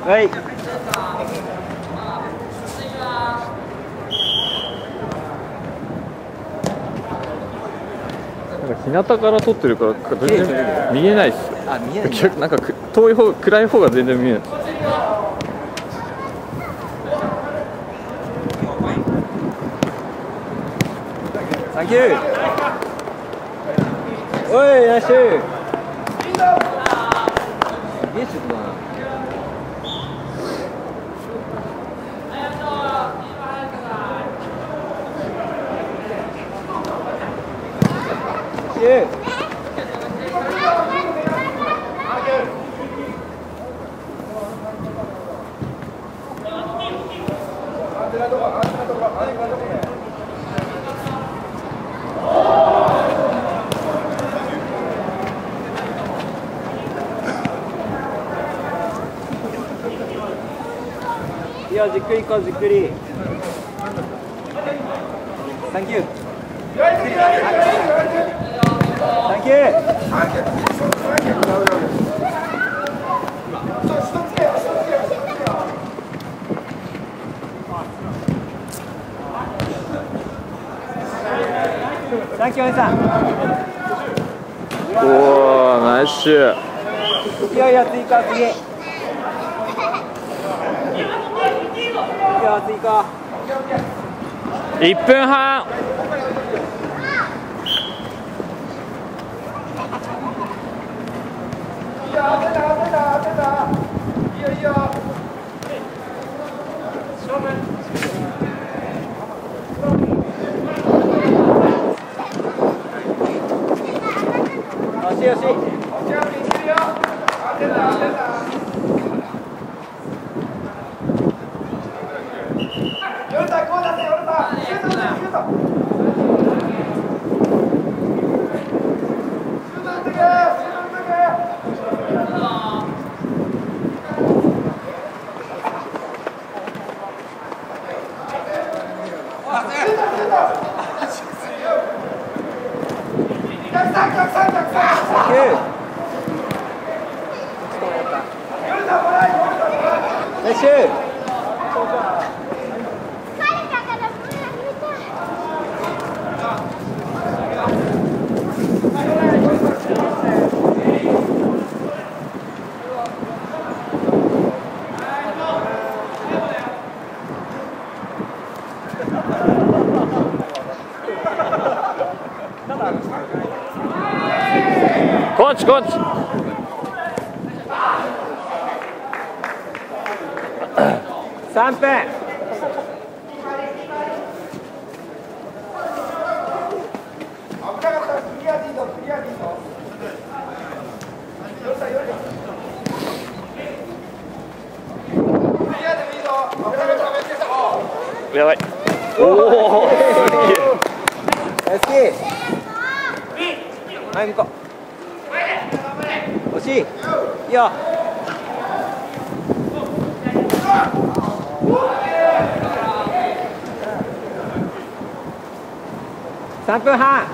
はい。 日向から撮ってるから全然見えないっす。 あ、見えない。 なんか遠い方、暗い方が全然見えない。 サンキュー。おい、ナイス。すげえシュートだな。いや、じっくり行こう、じっくり。サンキュー。サンキュー。サンキュー、おじさん。 おお、ナイスシュー。 いやいや、追加、次。いや、追加。 1分半。 いや、当てた。いいよ、いいよ。正面。惜しい。当てた。夜田、こう出せ、夜田。シュート。 コーチ。 3分。 やばい。おお、すげえ。 はい、向こう。惜しい。いいよ。3分半。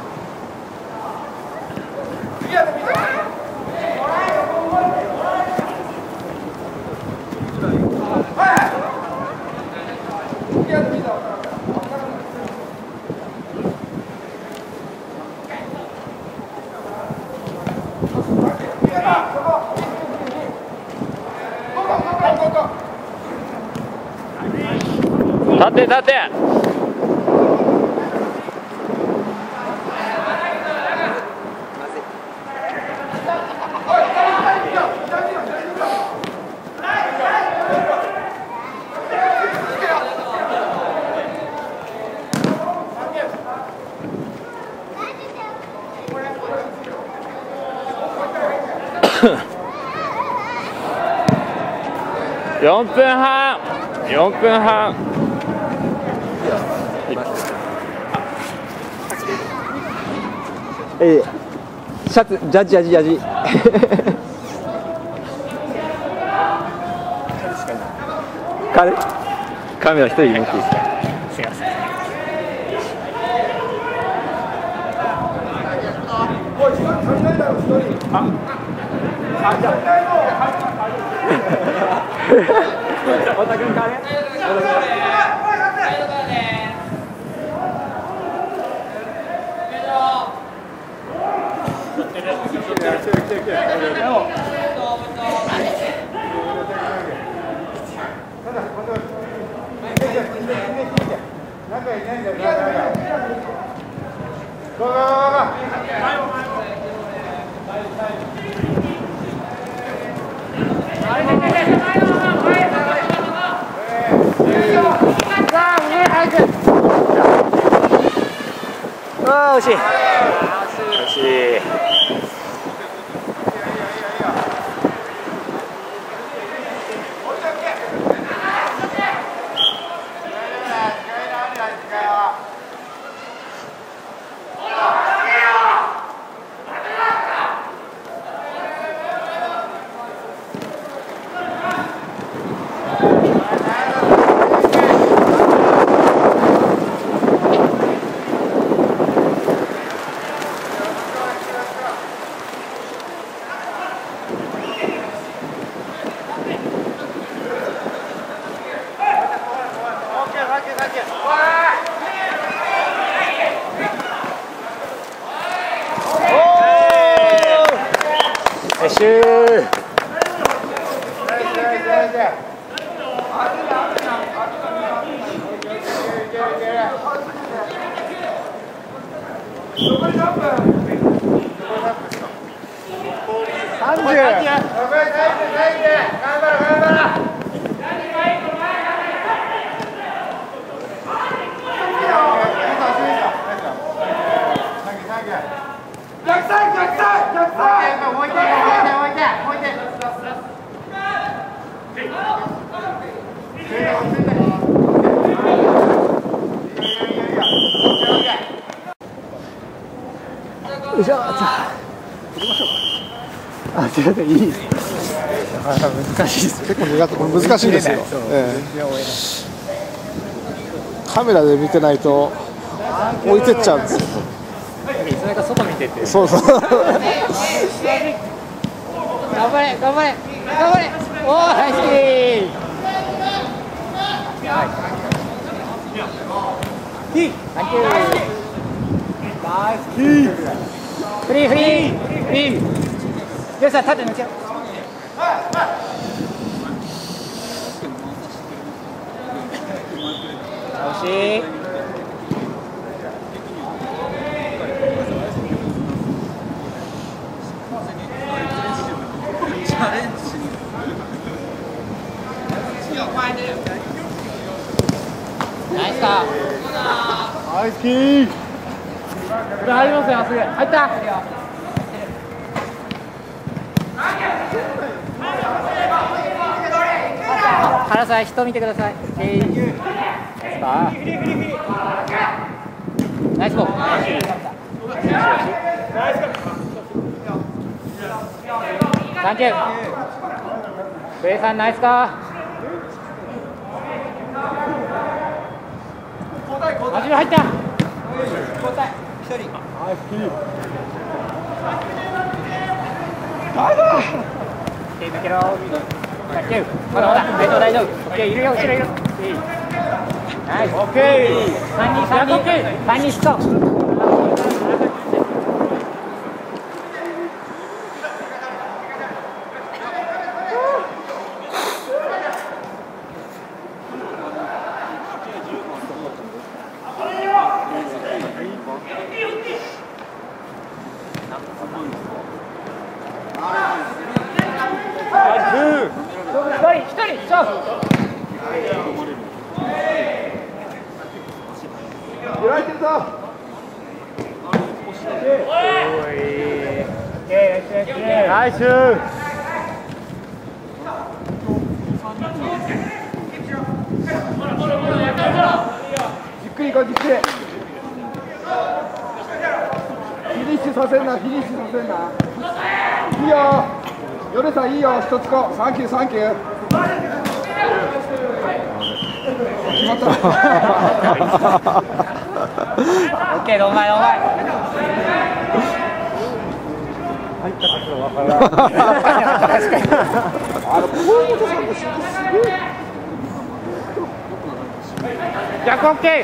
立て。4分半。 シャツ、ジャージ。カメラ一人持っていいですか。すいません。じゃあ。 太田君からね。 ああ惜しい。惜しい。シュー。よいしょ。あ、すいません、いいです。なかなか難しいです。 結構苦手、これ難しいんですよ。カメラで見てないと置いてっちゃうんですよ。 それが外見てて。 そうそう。 頑張れ頑張れ頑張れ。おお、ナイスキー。サンキュー。ナイスキー。フリーフリーフリー。よしさん縦抜けろ。惜しい。ナイスか。 ナイスキー。 これ入りますよ、すぐ。入った。原さん、人見てください。ナイスか。ナイスボール。サンキュー。ベイさん、ナイスか。味が入った。交代。一人。ナイスキー。抜けろ。サンキュー。まだまだ。大丈夫大丈夫。オッケー、いるよ、後ろいる。ナイス。オッケー。3人しそう。 開いてるぞ。 ナイス。 じっくり行こう、じっくり。フィニッシュさせんな、フィニッシュさせんな。いいよ。ヨネさんいいよ、一つこ。サンキュー、サンキュー。決まった。 オッケー、お前。 入った角度わからない。確かに。 河本さんのシュートすごい。 逆オッケー。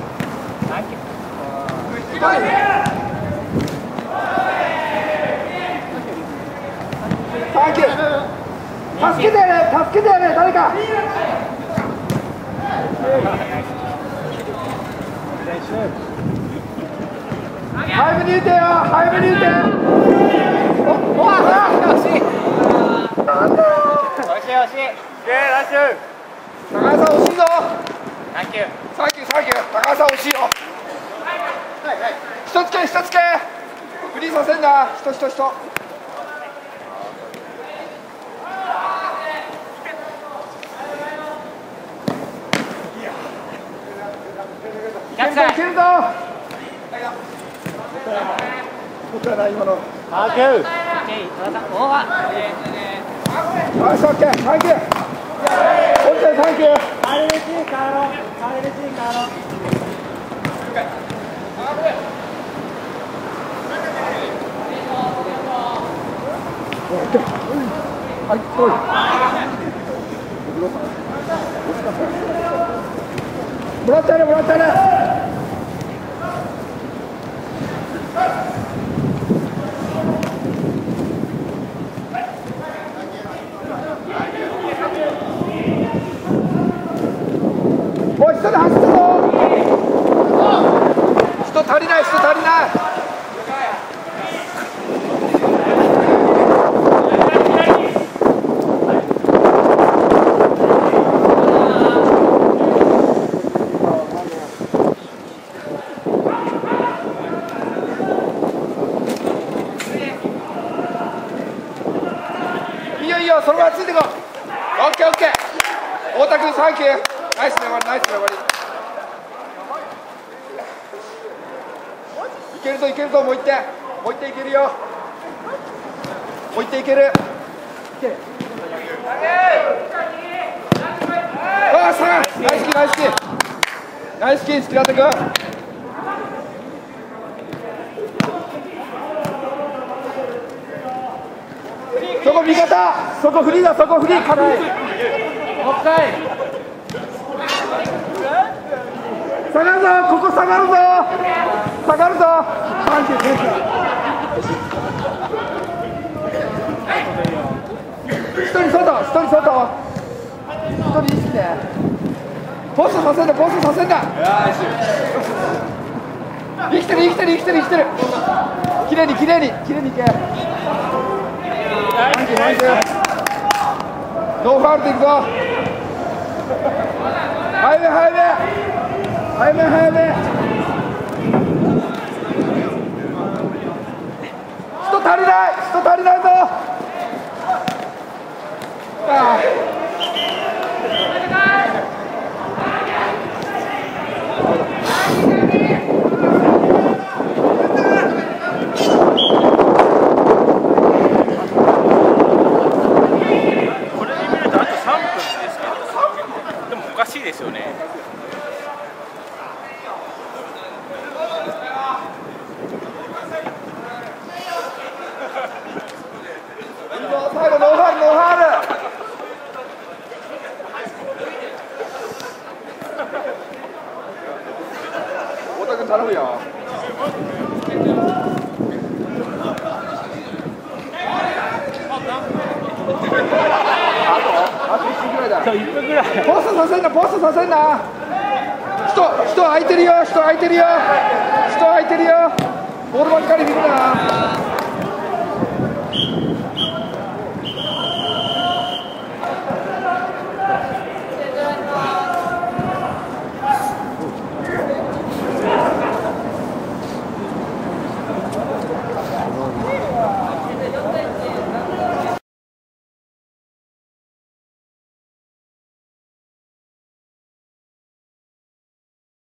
サンキュー。助けてやれ、助けてやれ、誰か。早めに打てよ、早めに打て。おわ、惜しい。なんだよ。 惜しい惜しい。ラッシュ。 高橋さん惜しいぞ。 サンキュー。 サンキューサンキュー。高橋さん惜しいよ。人つけ人つけ。フリーさせんな。人。いけるぞいけるぞ。僕はない今の。 サンキュー。おわ。 よしオッケー。サンキュー。オッケーサンキュー。はい、来い。もらったね、もらったね。おい、人で走ったぞ。人足りない、人足りない。いいよ、そのままついてこう。オッケーオッケー。太田君サンキュー。ナイス粘り、ナイス粘り。いけるぞいけるぞ、もう一点。もう一点いけるよ。もう一点いける。ああ、さあ、ナイスキーナイスキー。ナイスキー、平手君。そこ味方、そこフリーだ、そこフリー、軽い。もう一回。下がるぞ、ここ下がるぞ。下がるぞ。一人外、一人外。一人意識で。ポストさせんだ、ポストさせんだ。生きてる、生きてる、生きてる、生きてる。きれいに、きれいに、きれいにいけ。ノーファウルでいくぞ。早め早め早め早め。人足りない、人足りないぞ。ああ、 おかしいですよね。 最後ノーファウル、ノーファウル。太田君頼むよ。あと1分ぐらいだ。 1分ぐらい。 ポストさせんな、ポストさせんな。人空いてるよ、人空いてるよ。人空いてるよ。ボールばっかり見るな。